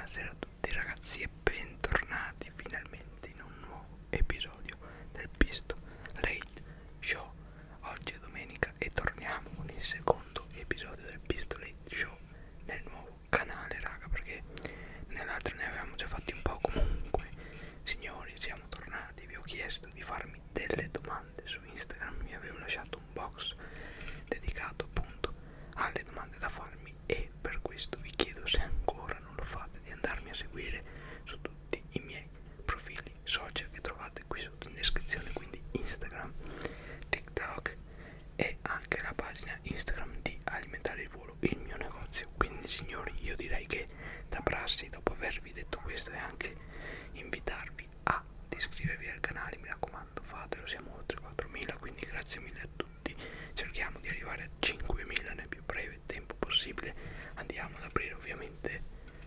Buonasera a tutti ragazzi e bentornati finalmente in un nuovo episodio del Pisto Late Show. Oggi è domenica e torniamo con il secondo episodio del Pisto Late Show nel nuovo canale, raga, perché nell'altro ne avevamo già fatti un po'. Comunque, signori, siamo tornati. Vi ho chiesto di farmi delle domande su Instagram, mi avevo lasciato un box dedicato appunto alle domande da farmi e per questo vi chiedo, se ancora non lo fate, di andarmi a seguire su tutti i miei profili social che trovate qui sotto in descrizione, quindi Instagram, TikTok e anche la pagina Instagram di Alimentare il Volo, il mio negozio. Quindi signori, io direi che da prassi, dopo avervi detto questo e anche invitarvi a iscrivervi al canale, mi raccomando fatelo, siamo oltre 4.000, quindi grazie mille a tutti. Cerchiamo di arrivare a 5.000 nel più breve tempo possibile. Andiamo ad aprire ovviamente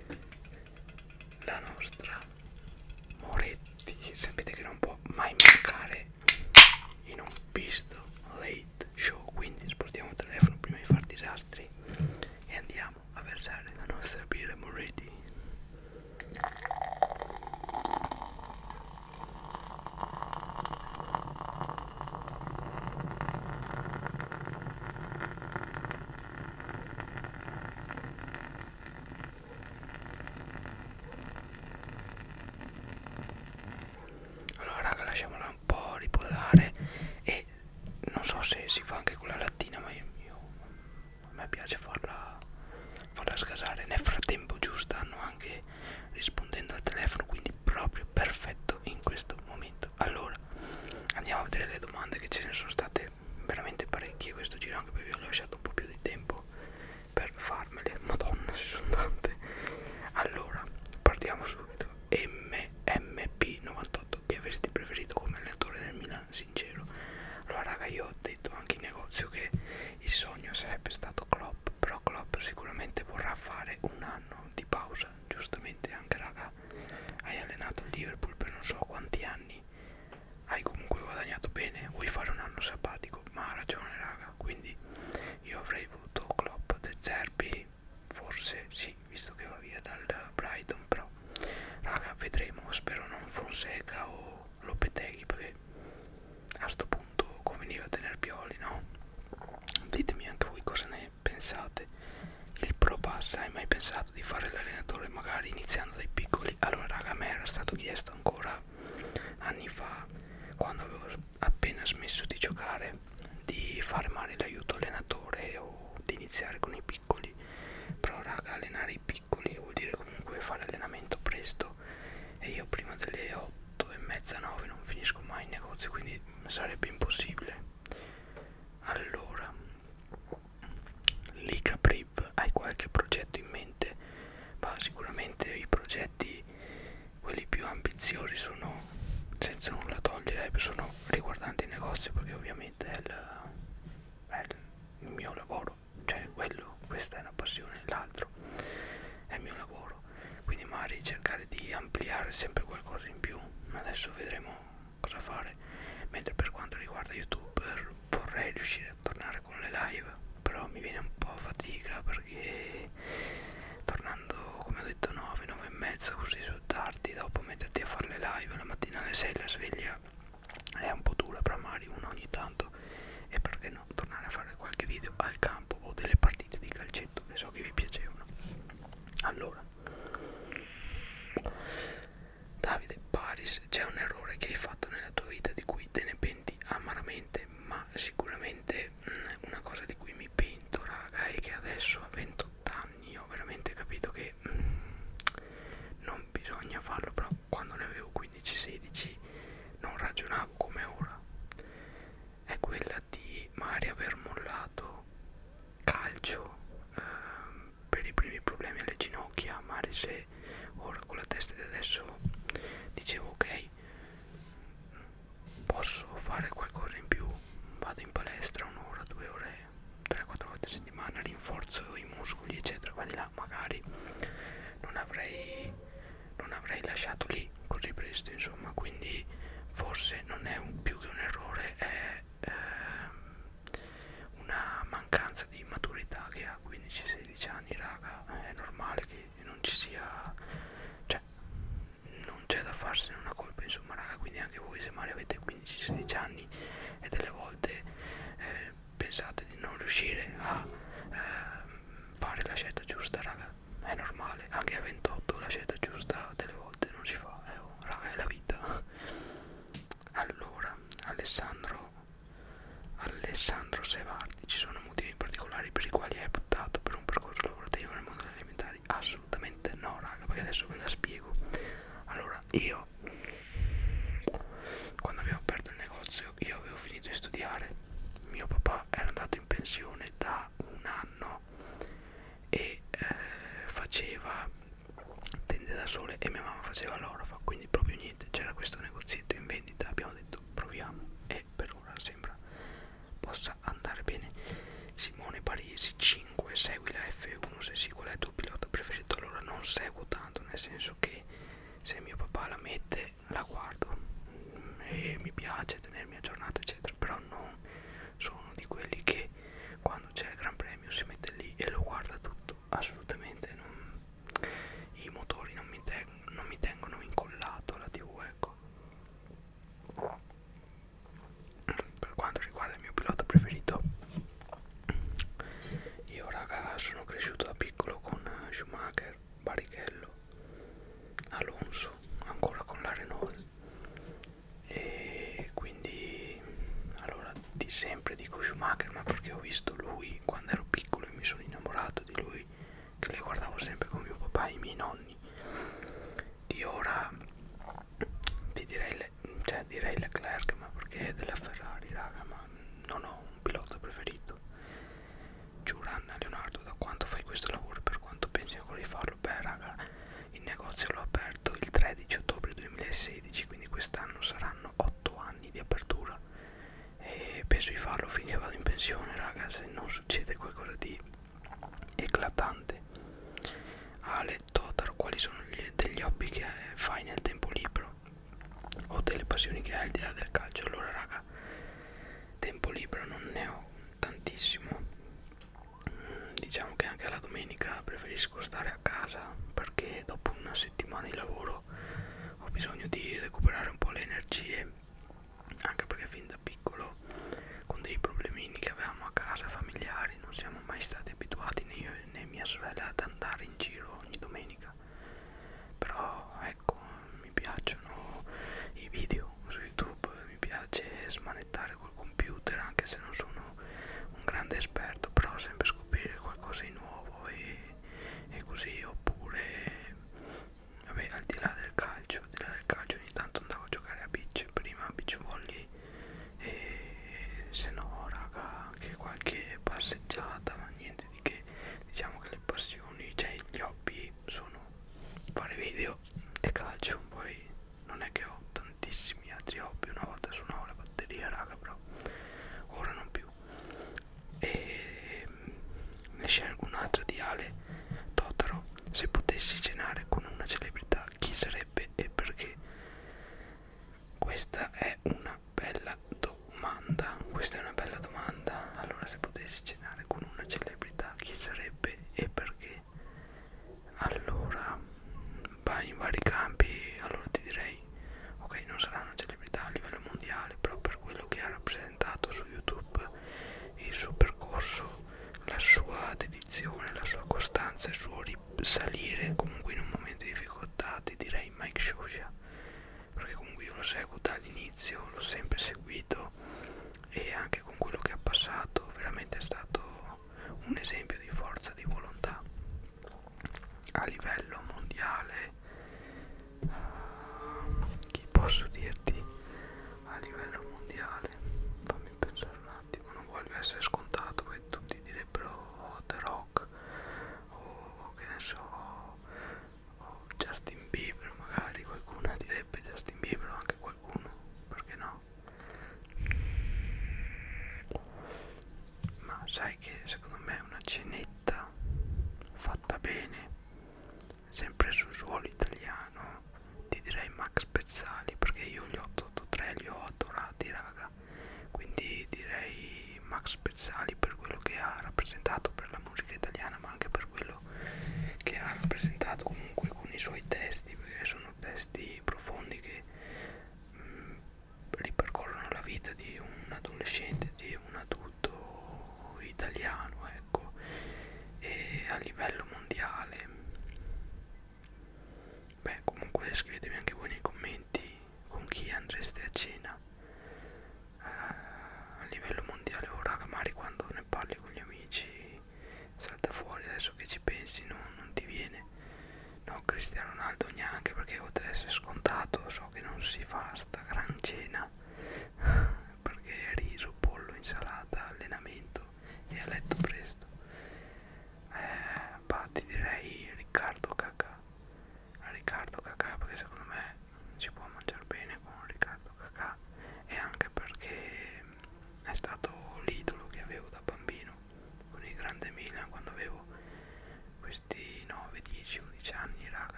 la nostra Moretti. Sapete che non può mai mancare in un Pisto Late Show, quindi sportiamo il telefono prima di far disastri e andiamo a versare la nostra birra Moretti. Allora raga, lasciamola un po' riposare e non so se si fa anche con la lattina, ma a me piace farla sgasare. Nel frattempo giù stanno anche rispondendo al telefono, quindi proprio perfetto in questo momento. Allora andiamo a vedere le domande, che ce ne sono state veramente parecchie questo giro, anche perché vi ho lasciato un po' più di tempo per farmele. Madonna, ci sono tante. Allora partiamo subito. MMP98: chi avresti preferito come allenatore del Milan? Sincero. Allora raga, io ho detto anche in negozio che il sogno sarebbe stato Klopp, però Klopp sicuramente vorrà fare un anno di pausa, giustamente. Anche raga, hai allenato il Liverpool per non so quanti anni, hai comunque guadagnato bene, vuoi fare un anno sabbatico? Ma ha ragione raga, quindi io avrei voluto Klopp. De Zerbi forse sì, visto che va via dal Brighton, però raga vedremo, spero non Fonseca o Lopetegui, perché a sto punto conveniva tenere Pioli, no? Ditemi anche voi cosa ne pensate. Il Pro Pass, hai mai pensato di fare l'allenatore magari iniziando dai piccoli? Allora raga, a me era stato chiesto ancora anni fa, quando avevo appena smesso di giocare, di fare magari l'aiuto allenatore o di iniziare con i piccoli. Però raga, allenare i piccoli vuol dire comunque fare allenamento presto e io prima delle 8:30, 9 non finisco mai in negozio, quindi sarebbe impossibile. Allora, Lica Priv, hai qualche progetto in mente? Ma sicuramente i progetti, quelli più ambiziosi, sono, senza nulla togliere, sono riguardanti il negozio, perché ovviamente è il mio lavoro, cioè questa è una passione, l'altro è il mio lavoro, quindi magari cercare di ampliare sempre qualcosa in più. Adesso vedremo cosa fare. Mentre per quanto riguarda YouTube vorrei riuscire a tornare con le live, però mi viene un po' fatica, perché tornando come ho detto 9, 9:30 così sul tardi, dopo metterti a fare le live la mattina alle 6 la sveglia è un po' dura, però magari uno ogni tanto, e perché no tornare a fare qualche video al campo o delle partite di calcetto che so che vi piacevano. Allora, Davide Paris: c'è un errore che hai fatto nella tua vita di cui te ne penti amaramente? Ma sicuramente una cosa di cui mi pento raga è che adesso a 28 anni ho veramente capito che non bisogna farlo, però quando ne avevo 15-16 non ragionavo come ora. È quella di magari aver mollato calcio per i primi problemi alle ginocchia. Magari se ora con la testa di adesso dicevo ok, posso fare qualcosa in più, vado in palestra un'ora, 2 ore, 3-4 volte a settimana, rinforzo i muscoli eccetera, qua di là, magari non avrei lasciato lì così presto, insomma. Quindi forse non è più che un errore, è una mancanza di maturità che a 15-16 anni raga, è normale che non ci sia 16 anni e delle volte pensate di non riuscire a fare la scelta giusta, raga, è normale, anche a 28 la scelta giusta delle volte non si fa, raga, è la vita. Allora, Alessandro Sevardi, ci sono motivi particolari per i quali hai optato per un percorso lavorativo nel mondo delle alimentari? Assolutamente no, raga, perché adesso ve la spiego. Allora, io quando abbiamo aperto il negozio, io avevo finito di studiare, mio papà era andato in pensione da un anno e faceva tende da sole e mia mamma faceva l'orfa, quindi proprio niente, c'era questo negozietto in vendita, abbiamo detto proviamo e per ora sembra possa andare bene. Simone Parisi 5, segui la F1, se sì qual è il tuo pilota preferito? Allora non seguo tanto, nel senso che se mio papà la mette la guardo e mi piace tenermi aggiornato eccetera, però non sono di quelli che quando c'è il Gran Premio si mette lì e lo guarda tutto, assolutamente non. I motori non mi tengono incollato alla TV, ecco. Per quanto riguarda il mio pilota preferito, io raga sono cresciuto da piccolo con Schumacher, Barrichello, Alonso, ancora con la Renault, e quindi allora di sempre dico Schumacher, ma perché ho visto lui quando ero piccolo e mi sono innamorato di lui, che le guardavo sempre con mio papà e i miei nonni. Di ora ti direi direi Leclerc, ma perché è della Ferrari, raga, ma non ho un pilota preferito. Giuran Leonardo, da quanto fai questo lavoro e per quanto pensi ancora di farlo? Beh raga, il negozio l'ho aperto il 13 ottobre 2016, quindi quest'anno saranno 8 anni di apertura e penso di farlo finché vado in pensione, raga, se non succede qualcosa di eclatante. Ale Totaro, quali sono degli hobby che fai nel tempo libero o delle passioni che hai al di là del calcio? Allora raga, tempo libero non ne ho tantissimo, diciamo che anche la domenica preferisco stare a casa perché dopo una settimana di lavoro ho bisogno di recuperare un po' le energie, anche perché fin da piccolo con dei problemini che avevamo a casa familiari non siamo mai stati abituati né io né mia sorella ad andare in giro ogni domenica. Però ecco, mi piacciono i video su YouTube, mi piace smanettare col computer anche se non sono un grande esperto, però sempre scoprire qualcosa di nuovo e così. Oppure vabbè, al di là del calcio ogni tanto andavo a giocare a prima a beach volley, e se no raga anche qualche passeggiata, ma niente di che. Diciamo che le passioni, cioè gli hobby sono fare video e calcio, poi non è che ho tantissimi altri hobby. Una volta suonavo la batteria raga, però ora non più. E ne scelgo un'altra di Ale Totaro, se potessi cenare con una celebrità chi sarebbe e perché? Questa è una bella domanda, allora se potessi cenare con una celebrità chi sarebbe e perché? Allora va in vari campi, allora ti direi ok, non sarà una celebrità a livello mondiale, però per quello che ha rappresentato su YouTube, il suo percorso, la sua dedizione, la sua costanza, il suo risalire comunque in un momento di difficoltà, ti direi Mike Scioscia, perché comunque io lo seguo dall'inizio, l'ho sempre seguito e anche con quello che ha passato veramente è stato un esempio di forza di volontà a livello mondiale. Chi posso dirti a livello mondiale? Fammi pensare un attimo, non voglio essere scontato perché tutti direbbero oh, The Rock o che ne so, o Justin Bieber, magari qualcuno direbbe Justin Bieber o anche qualcuno, perché no? Ma sai che secondo me una cenetta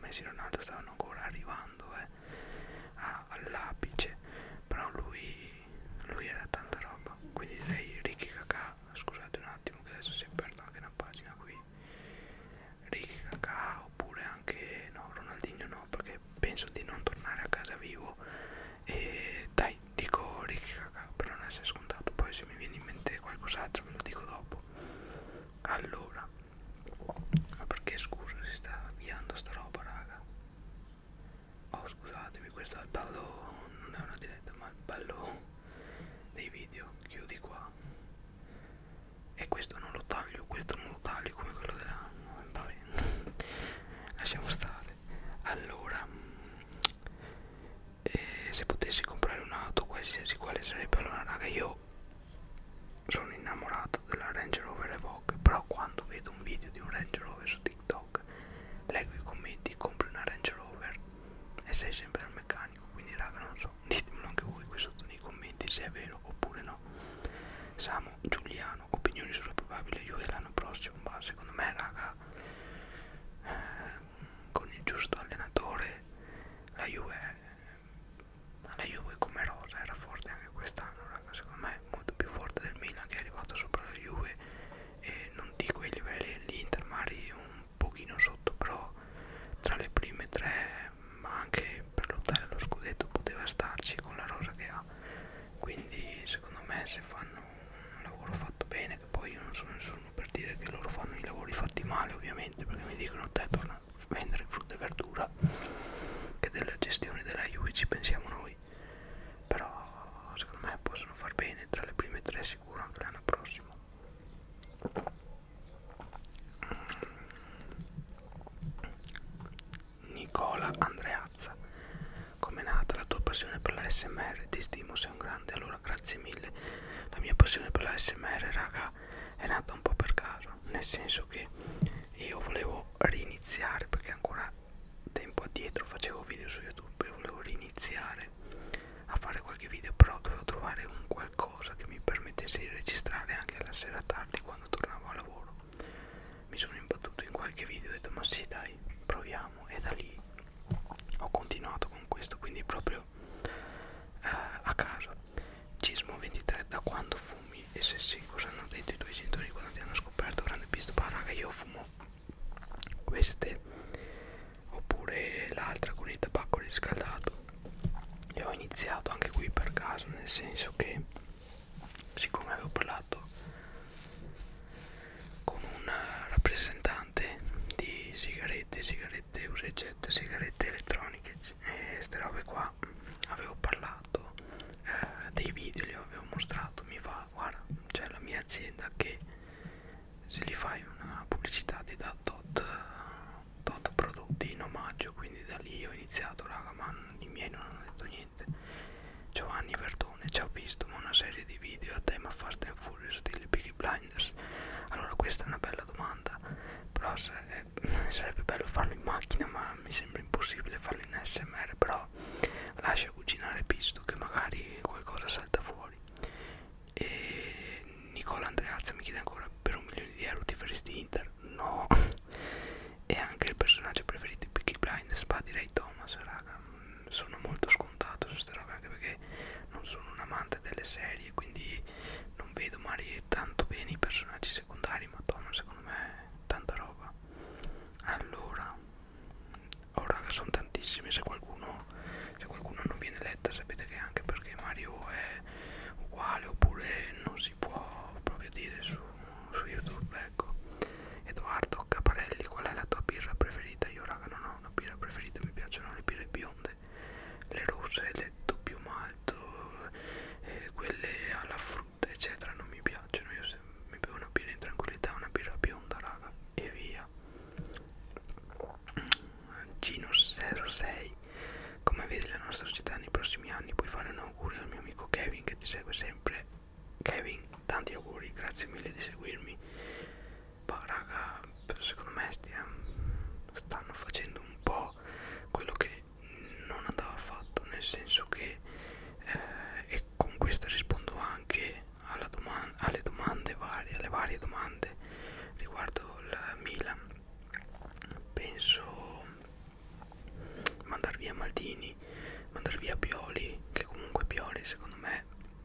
Messi e Ronaldo stavano ancora arrivando all'apice, però lui era tanta roba, quindi direi Ricky Kakà. Scusate un attimo che adesso si è aperta anche una pagina qui. Ricky Kakà, oppure anche no, Ronaldinho no, perché penso di non tornare a casa vivo, e dai, dico Ricky Kakà per non essere scontato, poi se mi viene in mente qualcos'altro ve lo dico dopo. Allora, ma perché scusa si sta avviando sta roba, raga? Oh, scusatemi, questo è il ballo, non è una diretta ma il ballo dei video. Chiudi qua, e questo non lo taglio, questo non lo taglio come quello della... vabbè, lasciamo stare. Allora, se potessi comprare un'auto qualsiasi quale sarebbe? Allora raga, io sono innamorato della Range Rover Evoque, però quando vedo un video di un Range Rover su TikTok leggo i commenti: compri una Range Rover e sei sempre al meccanico. Quindi raga, non so, ditemelo anche voi qui sotto nei commenti se è vero oppure no. Samu Giuliano, opinioni sulla probabile Juve l'anno prossimo. Ma secondo me raga, con il giusto allenatore la Juve come rosa era forte anche quest'anno, raga. Secondo me è molto più forte del Milan, che è arrivato sopra la Juve, e non dico ai livelli dell'Inter, magari un pochino sotto, però tra le prime tre, ma anche per lottare allo scudetto poteva starci con la rosa che ha. Quindi secondo me, se fanno un lavoro fatto bene, che poi io non sono nessuno per dire che loro fanno i lavori fatti male ovviamente, perché mi dicono: te torna a vendere frutta e verdura, che della gestione della Juve ci pensiamo noi. Però secondo me possono far bene, tra le prime tre sicuro anche l'anno prossimo. Nicola Andreazza: com'è nata la tua passione per la SMR? Ti stimo, sei un grande. Allora, grazie mille. La mia passione per la SMR, raga, è nata un po' per caso, nel senso che io volevo riniziare, perché ancora tempo addietro facevo video su YouTube e volevo riniziare a fare qualche video, però dovevo trovare un qualcosa che mi permettesse di registrare anche alla sera tardi quando tornavo a lavoro. Mi sono imbattuto in qualche video e ho detto: ma sì dai, proviamo, e da lì ho continuato con questo, quindi proprio a caso. Cismo 23: da quando fumi? E se sì, cosa hanno detto i tuoi genitori quando ti hanno scoperto? Grande pisto. Ma raga, io fumo queste, oppure l'altra con il tabacco riscaldato, e ho iniziato anche qui per caso, nel senso che siccome avevo parlato con un rappresentante di sigarette usa e getta, sigarette elettroniche e ste robe qua, avevo parlato dei video, li avevo mostrato. Mi fa: guarda, c'è la mia azienda che se gli fai una pubblicità ti dà tot prodotti in omaggio. Quindi da lì ho iniziato, raga, ma i miei non hanno detto niente. Giovanni Verdone: ci ho visto una serie di video a tema Fast and Furious stile Peaky Blinders. Allora, questa è una bella domanda, però sarebbe bello farlo in macchina, ma mi sembra impossibile farlo in SMR. Però lascia cucinare Pisto, che magari qualcosa salta fuori. E Nicola Andreazza mi chiede ancora: per 1.000.000 € ti faresti Inter? No. E anche il personaggio preferito di Peaky Blinders? Bah, direi Thomas, raga. Sono molto scontato su queste robe, anche perché non sono un amante delle serie, quindi non vedo magari tanto bene i personaggi secondari, ma Thomas secondo me è tanta roba. Allora, oh raga, sono tantissime. Se qualcuno non viene letta, sapete che è anche perché Mario è uguale, oppure non si può proprio dire su YouTube, ecco. Edoardo Caparelli: qual è la tua birra preferita? Io raga non ho una birra preferita, mi piacciono le birre bionde, le rosse, le doppio malto, quelle alla frutta eccetera non mi piacciono. Io se mi bevo una birra in tranquillità, una birra bionda, raga, e via. Gino06: come vedi la nostra società nei prossimi anni? Puoi fare un augurio al mio amico Kevin che ti segue sempre? Kevin, tanti auguri, grazie mille di seguirmi. Ma raga, secondo me stanno facendo un po' quello che non andava fatto, nel senso che e con questa rispondo anche alle domande varie, alle varie domande riguardo il Milan. Penso Maldini, mandare via Pioli, che comunque Pioli secondo me,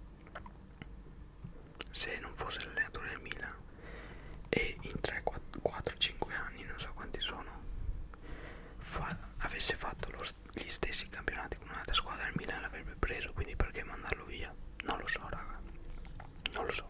se non fosse l'allenatore del Milan e in 3, 4, 5 anni, non so quanti sono, avesse fatto gli stessi campionati con un'altra squadra, del Milan l'avrebbe preso, quindi perché mandarlo via? Non lo so raga, non lo so.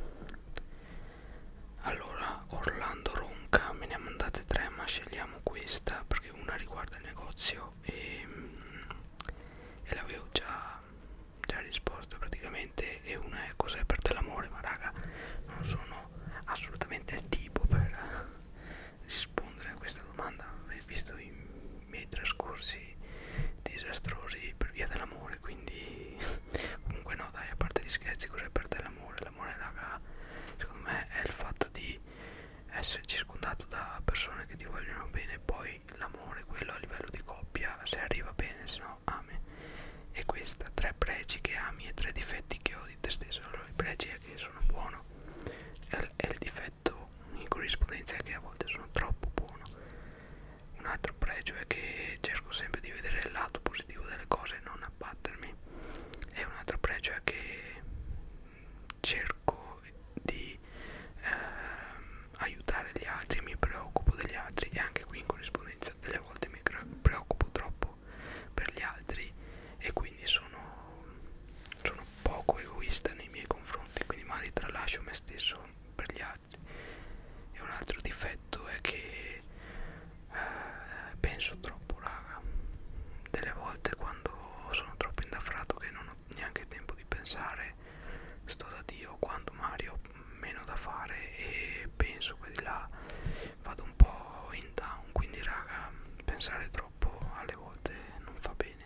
Allora, Orlando Ronca, me ne ha mandate 3, ma scegliamo questa perché una riguarda il negozio e l'avevo già risposto praticamente, e una è cos'è per te l'amore, ma raga non sono assolutamente il tipo per rispondere a questa domanda, visto i miei trascorsi disastrosi per via dell'amore, quindi comunque no dai, a parte gli scherzi, cos'è per te l'amore? L'amore raga secondo me è il fatto di essere circondato da persone che ti vogliono bene, poi l'amore, quello a livello di coppia, se arriva bene, se no ami. E questa, 3 pregi che ami e 3 difetti che odi te stesso. Allora i pregi è che sono buono e il difetto in corrispondenza è che a volte sono troppo buono. Un altro pregio è che cerco sempre di vedere il lato positivo delle cose e non abbattermi, e un altro pregio è che cerco di aiutare gli altri, mi preoccupo degli altri, e anche qui in corrispondenza delle volte mi preoccupo troppo per gli altri e quindi sono poco egoista nei miei confronti, quindi magari tralascio me stesso per gli altri. E un altro difetto è che penso troppo raga, delle volte quando sono troppo indafrato che non ho neanche tempo di pensare, sto da Dio, quando Mario meno da fare e penso qua di là, vado un po' in down, quindi raga pensare troppo alle volte non fa bene.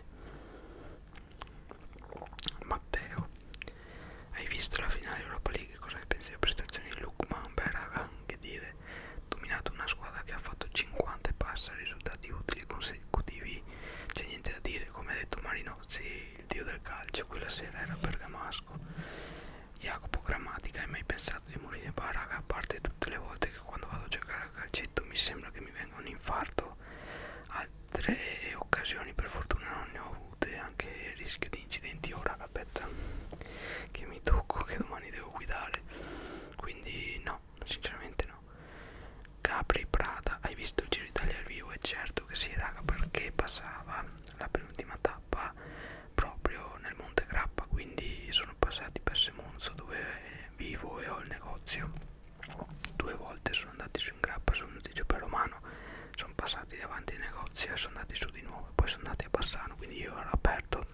Matteo, hai visto la finale Europa League, cosa ne pensi delle prestazioni di Lukman? Beh raga, che dire, dominato una squadra che ha fatto 50 e passa risultati utili consecutivi, c'è niente da dire, come ha detto Marinozzi, il dio del calcio, quella sera era bergamasco. Jacopo Grammatica, hai mai pensato di morire? Bah raga, a parte tutte le volte che quando vado a giocare a calcetto mi sembra che mi venga un infarto, altre occasioni per fortuna non ne ho avute, anche il rischio di incidenti. Oh raga, aspetta che mi tocco, che domani devo guidare, quindi no, sinceramente no. Capri Prada, hai visto il Giro d'Italia al vivo? E certo che sì raga, perché passava la penultima tappa proprio nel Monte Grappa, quindi sono passati per Semonzo dove vivo e ho il negozio, 2 volte sono andati su in Grappa, sono venuti giù per Romano, sono passati davanti ai negozi e sono andati su di nuovo, poi sono andati a Bassano, quindi io ero aperto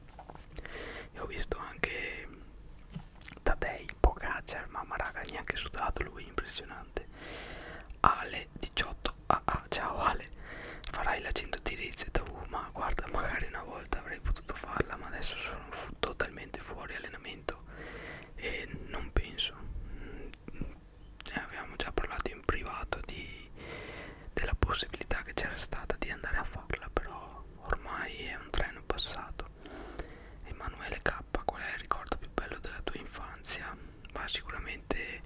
e ho visto anche Tadei, Pogacar, mamma raga, neanche sudato lui, impressionante. Ale 18 AA, ciao Ale, farai la 100 tiri di ZV? Ma guarda, magari una volta avrei potuto farla, ma adesso sono totalmente fuori allenamento e non penso. Avevamo già parlato in privato della possibilità che c'era stata di andare a farla, però ormai è un treno passato. Emanuele K, qual è il ricordo più bello della tua infanzia? Ma sicuramente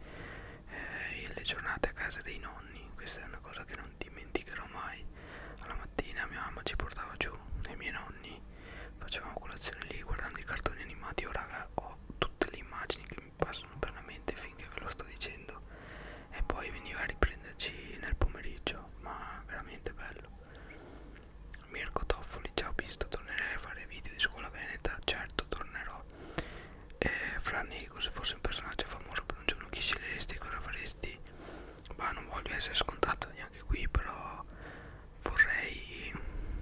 le giornate a casa dei nonni, questa è una cosa che non dimenticherò mai. Alla mattina mia mamma ci portava giù e i miei nonni, facevamo colazione lì guardando i cartoni animati. Oh raga, ho tutte le immagini che mi passano per la mente finché ve lo sto dicendo, e poi veniva a riprenderci nel pomeriggio, ma veramente bello. Mirko Toffoli, ciao Pisto, tornerei a fare video di scuola veneta? Certo tornerò. Fra Nego, se fosse un personaggio famoso per un giorno chi sceglieresti e cosa faresti? Bah, non voglio essere scontato neanche qui, però vorrei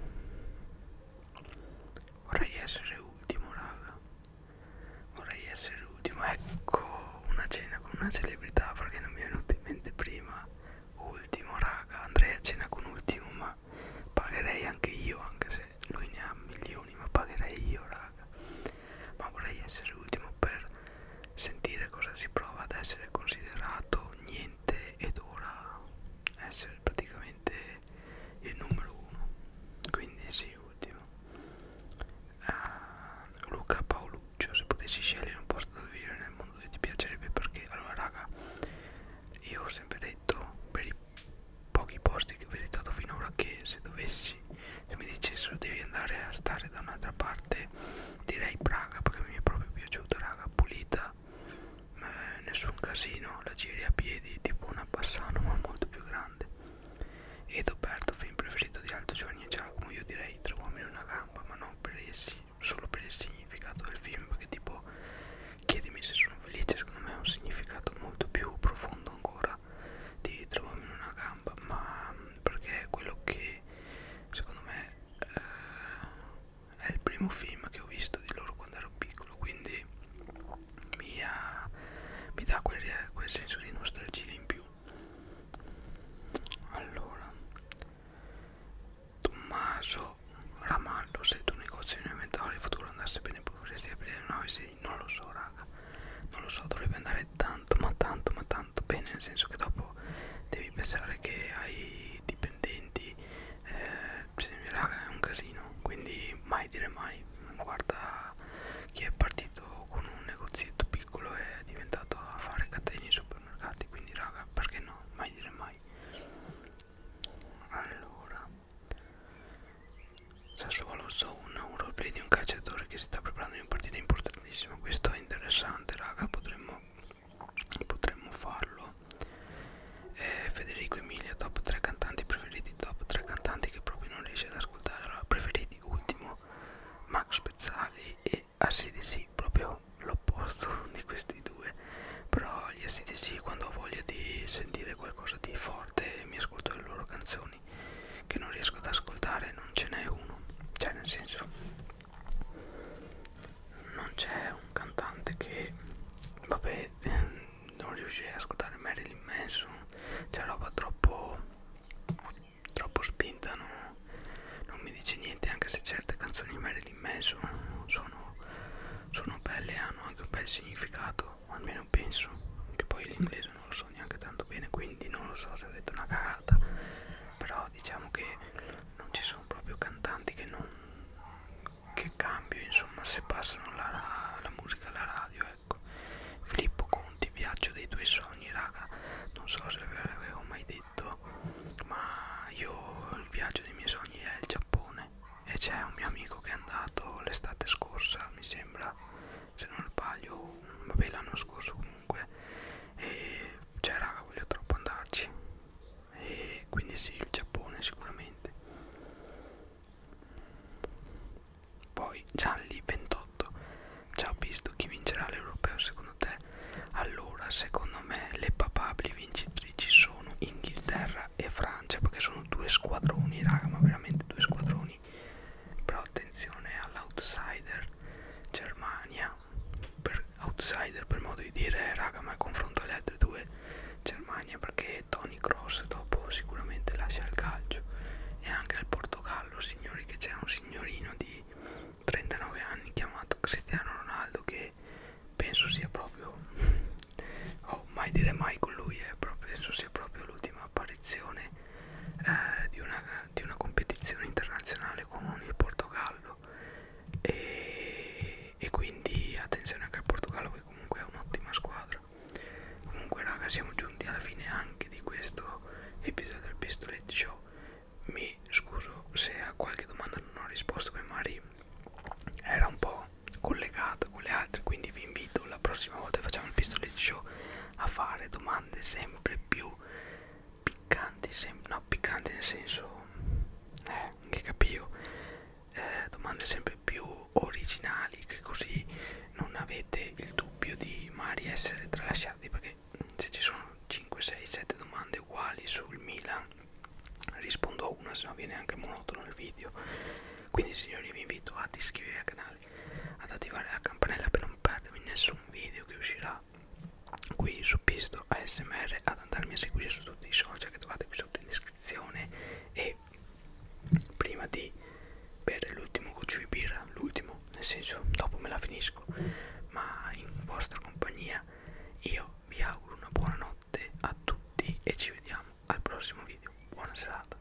essere ultimo raga, vorrei essere ultimo, ecco, una cena con una celebrità, perché non mi è venuto in mente prima. Ultimo raga, andrei a cena con Ultimo, ma pagherei anche io, anche se lui ne ha milioni, ma pagherei io raga. Ma vorrei essere Ultimo per sentire cosa si prova ad essere considerato niente ed ora essere praticamente il numero 1, quindi sì, Ultimo. Luca Paoluccio, se potessi scegliere un posto dove vivere nel mondo che ti piacerebbe, perché allora raga, nessun casino, la giri a piedi tipo una Bassano ma molto più grande. Ed ho aperto film preferito di Aldo, Giovanni e Giacomo, io direi Tre uomini e una gamba, ma non per solo per il significato del film, perché tipo chiedimi se sono felice, secondo me ha un significato molto più profondo ancora di Tre uomini e una gamba, ma perché è quello che secondo me è il primo film che ho visto di loro quando ero piccolo, quindi mi dà quel senso di nostalgia in più. Allora, Tommaso Ramallo, se il tuo negozio in inventario il futuro andasse bene potresti aprire 9-6? Non lo so raga, non lo so, dovrebbe andare tanto ma tanto ma tanto bene, nel senso che dopo devi pensare che hai dipendenti, raga è un casino, quindi mai dire mai. Guarda chi è partito con un negozietto piccolo e è diventato a fare catene in supermercati, quindi raga perché no, mai dire mai. Allora, Sassuolo Zone, un roleplay di un calciatore che si sta preparando in una partita importantissima, questo è interessante raga, potremmo farlo. Federico Emilia, top 3 cantanti preferiti, top 3 cantanti che proprio non riesci ad ascoltare. Allora, preferiti ultimo Max Pezzali e AC/DC, proprio l'opposto di questi due, però gli AC/DC quando ho voglia di sentire qualcosa di forte mi ascolto le loro canzoni, che non riesco ad ascoltare non ce n'è uno, cioè nel senso non c'è un cantante che vabbè non riuscirei ad ascoltare. Marilyn Manson, c'è roba troppo spinta, no? Non mi dice niente, anche se certe canzoni di Marilyn Manson sono belle e hanno anche un bel significato, almeno penso, che poi l'inglese non lo so neanche tanto bene, quindi non lo so se ho detto una cagata, però diciamo che non ci sono proprio cantanti che cambio, insomma, se passano la musica alla radio, ecco. Filippo Conti, viaggio dei tuoi sogni, raga, non so se ve l'avevo mai detto, ma io il viaggio dei miei sogni è il Giappone e c'è un mio amico che è andato l'estate scorsa, mi sembra, se non sbaglio, vabbè l'anno scorso comunque, e cioè raga voglio troppo andarci, e quindi sì, il Giappone sicuramente. Poi Gianli 28, ciao, visto chi vincerà l'europeo secondo te? Allora secondo me le papabili vincitrici sono Inghilterra e Francia, perché sono due squadroni raga, ma veramente due squadroni, però attenzione all'outsider Germania, per outsider per modo di dire raga, ma confronto alle altre due Germania, perché Toni Kroos dopo sicuramente lascia il calcio, e anche al Portogallo signori, che c'è un signorino di 39 anni chiamato Cristiano Ronaldo che penso sia proprio oh, mai dire mai con lui, penso sia proprio l'ultima apparizione di una competizione internazionale con il Portogallo, e quindi attenzione anche al Portogallo che comunque è un'ottima squadra. Comunque raga, siamo giunti alla fine anche di questo episodio del Pistolet Show. Mi scuso se a qualche domanda non ho risposto, perché magari era un po' collegata con le altre, quindi vi invito la prossima volta che facciamo il Pistolet Show a fare domande sempre più piccanti, no piccanti nel senso che capio, domande sempre più originali, che così non avete il dubbio di magari essere tralasciati, perché se ci sono 5, 6, 7 domande uguali sul Milan rispondo a una, se no viene anche monotono il video. Quindi signori vi invito ad iscrivervi al canale, ad attivare la campanella per non perdervi nessun video che uscirà qui su Pisto ASMR, ad andarmi a seguire su tutti i social che trovate qui sotto in descrizione, e prima di bere l'ultimo goccio di birra, l'ultimo nel senso dopo me la finisco, ma in vostra compagnia, io vi auguro una buona notte a tutti e ci vediamo al prossimo video. Buona serata.